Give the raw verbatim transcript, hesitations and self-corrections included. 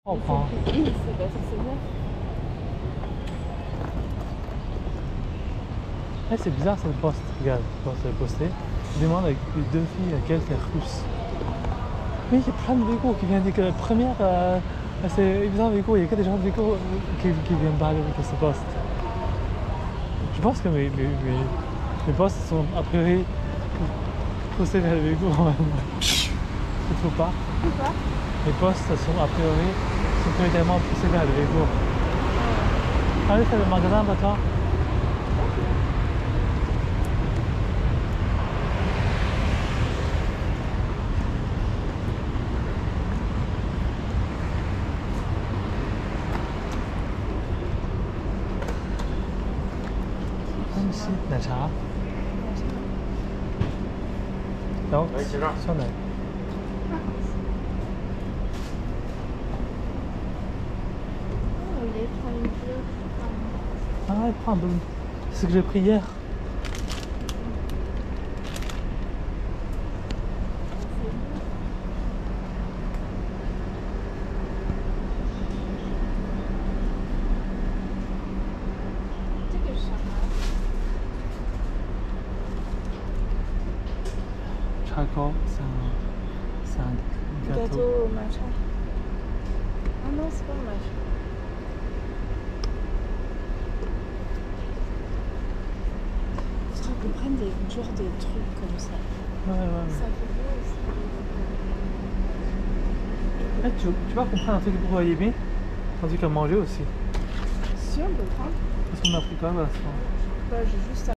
On prend. C'est parce que c'est neuf. Hey, c'est bizarre cette poste. Regarde, quand c'est posté. Je demande avec les deux filles laquelle c'est russe. Mais il y a plein de Végos qui viennent dire que la première, euh, c'est évidemment Végo, il y a que des gens de Végo qui, qui viennent parler avec ce poste. Je pense que mes, mes, mes, mes postes sont a priori postés vers les Végos en même temps. Il ne faut pas. Pourquoi? Les postes sont a priori sont prioritairement poussés vers les Végos. Allez, c'est le magasin maintenant.是奶茶，然后酸奶。 Oh, il est prend une bleue. Ah, il prend un bleu. C'est ce que j'ai pris hier. Chaco, c'est un, c'est un gâteau. Gâteau au matcha. Ah non, c'est pas au matcha. Faudra qu'on prenne des genres de trucs comme ça. Ouais, ouais, ouais. Ça fait beau aussi. Hey, tu, tu vois qu'on prenne un truc pour aimer, un truc à manger aussi. Si on peut prendre. Parce qu'on a pris quoi là? Bah, j'ai juste